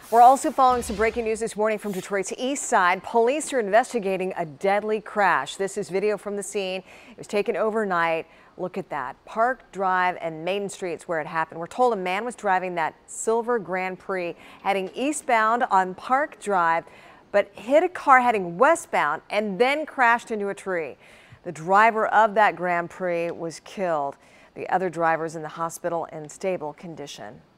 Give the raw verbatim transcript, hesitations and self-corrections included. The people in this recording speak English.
We're also following some breaking news this morning from Detroit's east side. Police are investigating a deadly crash. This is video from the scene. It was taken overnight. Look at that. Park Drive and Maiden Street's where it happened. We're told a man was driving that silver Grand Prix heading eastbound on Park Drive, but hit a car heading westbound and then crashed into a tree. The driver of that Grand Prix was killed. The other driver's in the hospital in stable condition.